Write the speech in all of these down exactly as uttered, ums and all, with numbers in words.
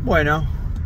Bueno,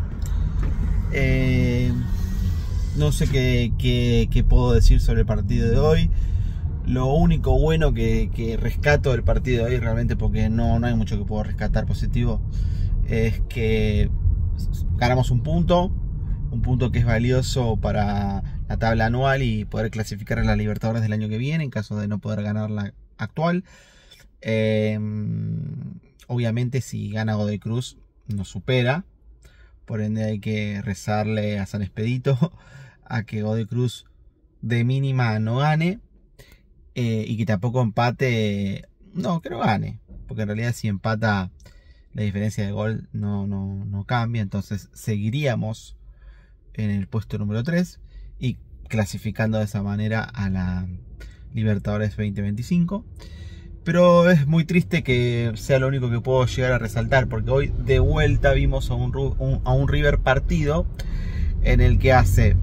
eh, no sé qué, qué, qué puedo decir sobre el partido de hoy. Lo único bueno que, que rescato del partido de hoy, realmente, porque no, no hay mucho que puedo rescatar positivo, es que ganamos un punto, un punto que es valioso para la tabla anual y poder clasificar a la Libertadores del año que viene en caso de no poder ganar la actual. Eh, obviamente si gana Godoy Cruz nos supera, por ende hay que rezarle a San Expedito a que Godoy Cruz de mínima no gane, eh, y que tampoco empate, no, que no gane, porque en realidad si empata la diferencia de gol no, no, no cambia, entonces seguiríamos en el puesto número tres y clasificando de esa manera a la Libertadores veinte veinticinco. Pero es muy triste que sea lo único que puedo llegar a resaltar, porque hoy de vuelta vimos a un, un, a un River partido en el que hace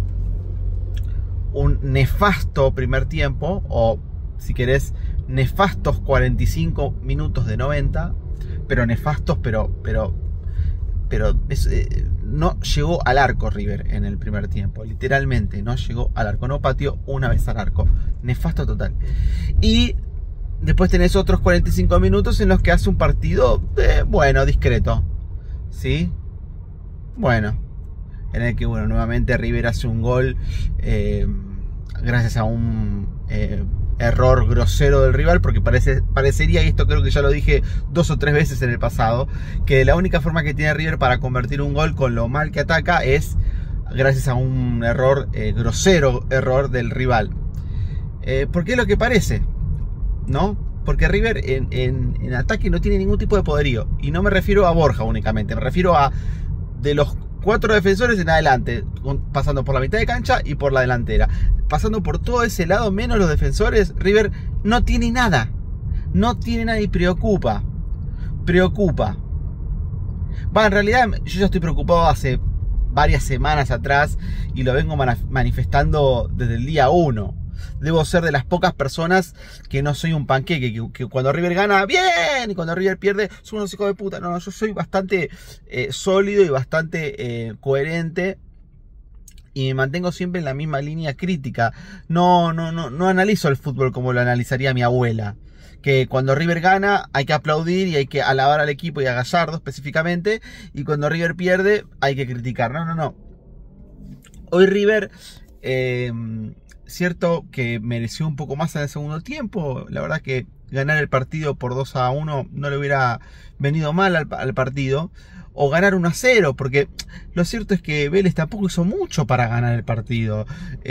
un nefasto primer tiempo, o si querés, nefastos cuarenta y cinco minutos de noventa, pero nefastos, pero, pero, pero es, eh, no llegó al arco River en el primer tiempo, literalmente no llegó al arco, no pateó una vez al arco, nefasto total. Y después tenés otros cuarenta y cinco minutos en los que hace un partido, eh, bueno, discreto, ¿sí? Bueno, en el que, bueno, nuevamente River hace un gol eh, gracias a un eh, error grosero del rival, porque parece, parecería, y esto creo que ya lo dije dos o tres veces en el pasado, que la única forma que tiene River para convertir un gol con lo mal que ataca es gracias a un error, eh, grosero error del rival. Eh, porque es lo que parece, ¿no? Porque River en, en, en ataque no tiene ningún tipo de poderío. Y no me refiero a Borja únicamente, me refiero a de los cuatro defensores en adelante, pasando por la mitad de cancha y por la delantera, pasando por todo ese lado, menos los defensores. River no tiene nada, no tiene nada y preocupa, preocupa. Va, en realidad yo ya estoy preocupado hace varias semanas atrás y lo vengo manifestando desde el día uno. Debo ser de las pocas personas que no soy un panqueque, que, que cuando River gana, bien, y cuando River pierde, son unos hijos de puta. No, no, yo soy bastante eh, sólido y bastante eh, coherente, y me mantengo siempre en la misma línea crítica. No, no, no, no analizo el fútbol como lo analizaría mi abuela, que cuando River gana hay que aplaudir y hay que alabar al equipo y a Gallardo específicamente, y cuando River pierde hay que criticar. No, no, no. Hoy River... Eh, cierto que mereció un poco más en el segundo tiempo. La verdad que ganar el partido por dos a uno no le hubiera venido mal al, al partido. O ganar uno a cero, porque lo cierto es que Vélez tampoco hizo mucho para ganar el partido.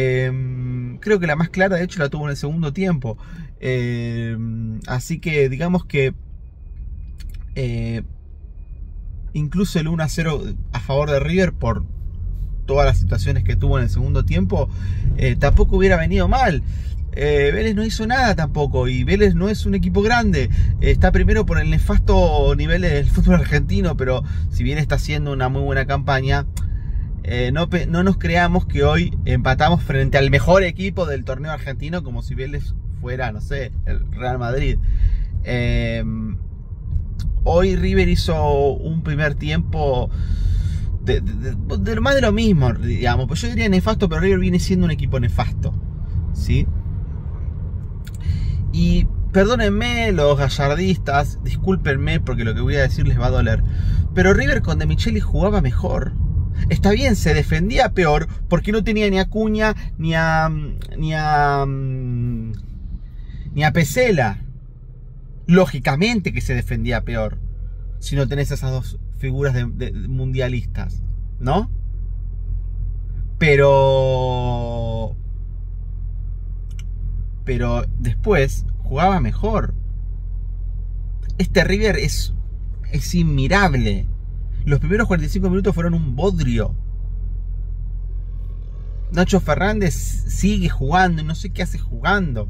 Eh, creo que la más clara de hecho la tuvo en el segundo tiempo. Eh, así que digamos que eh, incluso el uno a cero a favor de River, por todas las situaciones que tuvo en el segundo tiempo, eh, tampoco hubiera venido mal. eh, Vélez no hizo nada tampoco, y Vélez no es un equipo grande, eh, está primero por el nefasto nivel del fútbol argentino, pero si bien está haciendo una muy buena campaña, eh, no, no nos creamos que hoy empatamos frente al mejor equipo del torneo argentino, como si Vélez fuera, no sé, el Real Madrid. eh, Hoy River hizo un primer tiempo De, de, de, de más de lo mismo, digamos. Pues yo diría nefasto, pero River viene siendo un equipo nefasto, ¿sí? Y perdónenme los gallardistas, discúlpenme porque lo que voy a decir les va a doler, pero River con De Micheli jugaba mejor. Está bien, se defendía peor porque no tenía ni a Acuña ni a ni a ni a Pesela. Lógicamente que se defendía peor si no tenés esas dos figuras de, de, de mundialistas, ¿no? Pero pero después jugaba mejor. Este River es es inmirable. Los primeros cuarenta y cinco minutos fueron un bodrio. Nacho Fernández sigue jugando y no sé qué hace jugando.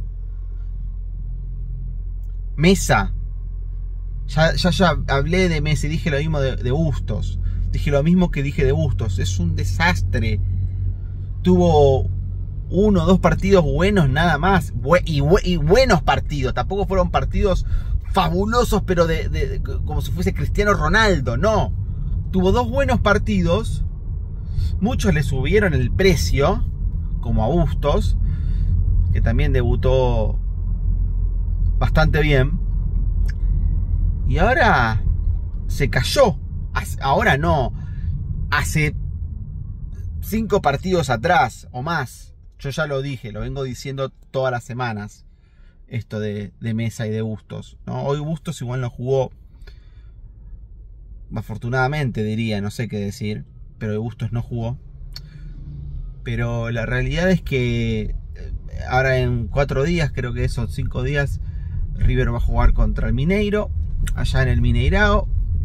Mesa, Ya, ya, ya hablé de Messi, dije lo mismo de, de Bustos. Dije lo mismo que dije de Bustos. Es un desastre. Tuvo uno o dos partidos buenos nada más. Bu y, bu y buenos partidos. Tampoco fueron partidos fabulosos, pero de, de, de, como si fuese Cristiano Ronaldo. No. tuvo dos buenos partidos. Muchos le subieron el precio, como a Bustos, que también debutó bastante bien. Y ahora se cayó. Ahora no. Hace cinco partidos atrás o más. Yo ya lo dije, lo vengo diciendo todas las semanas. Esto de, de Mesa y de Bustos, ¿no? Hoy Bustos igual no jugó. Afortunadamente diría, no sé qué decir. Pero de Bustos no jugó. Pero la realidad es que ahora en cuatro días, creo que son cinco días, River va a jugar contra el Mineiro, allá en el Mineirao.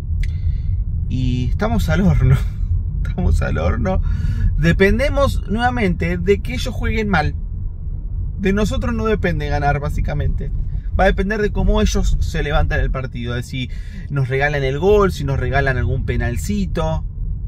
Y estamos al horno. Estamos al horno. Dependemos nuevamente de que ellos jueguen mal. De nosotros no depende ganar, básicamente. Va a depender de cómo ellos se levantan el partido. De si nos regalan el gol, si nos regalan algún penalcito.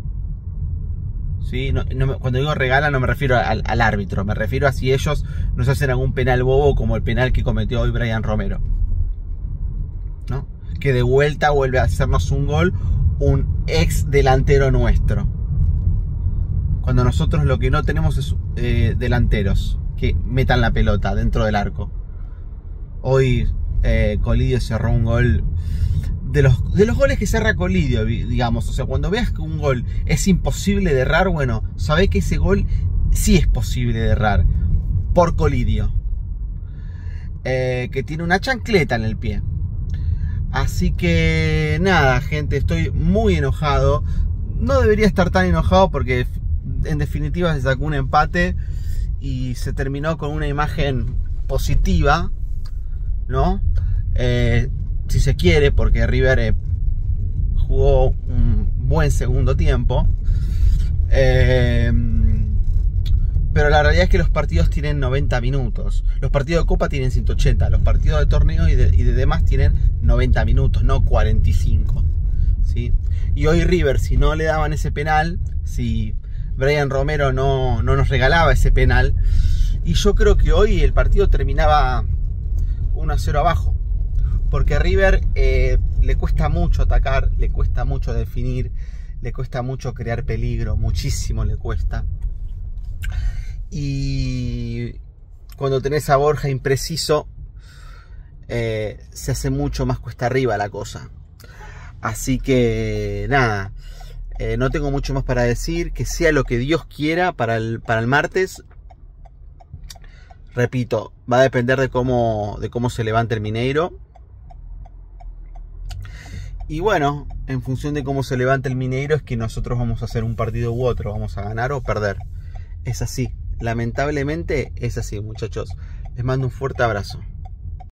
¿Sí? No, no, cuando digo regalan no me refiero al, al árbitro. Me refiero a si ellos nos hacen algún penal bobo, como el penal que cometió hoy Brian Romero, ¿no? Que de vuelta vuelve a hacernos un gol un ex delantero nuestro. Cuando nosotros lo que no tenemos es eh, delanteros que metan la pelota dentro del arco. Hoy eh, Colidio cerró un gol de los, de los goles que cerra Colidio, digamos. O sea, cuando veas que un gol es imposible de errar, bueno, sabés que ese gol sí es posible de errar por Colidio, eh, que tiene una chancleta en el pie. Así que nada, gente, estoy muy enojado. No debería estar tan enojado porque en definitiva se sacó un empate y se terminó con una imagen positiva, ¿no? Eh, si se quiere, porque River eh, jugó un buen segundo tiempo. Eh, pero la realidad es que los partidos tienen noventa minutos. Los partidos de Copa tienen ciento ochenta. Los partidos de torneo y de, y de demás tienen noventa minutos, no cuarenta y cinco. ¿Sí? Y hoy River, si no le daban ese penal, si Brian Romero no, no nos regalaba ese penal, y yo creo que hoy el partido terminaba uno a cero abajo. Porque a River eh, le cuesta mucho atacar, le cuesta mucho definir, le cuesta mucho crear peligro, muchísimo le cuesta. Y cuando tenés a Borja impreciso, eh, se hace mucho más cuesta arriba la cosa. Así que nada, eh, no tengo mucho más para decir. Que sea lo que Dios quiera para el, para el martes. Repito, va a depender de cómo, de cómo se levante el Mineiro. Y bueno, en función de cómo se levante el Mineiro es que nosotros vamos a hacer un partido u otro. Vamos a ganar o perder. Es así. Lamentablemente es así, muchachos. Les mando un fuerte abrazo.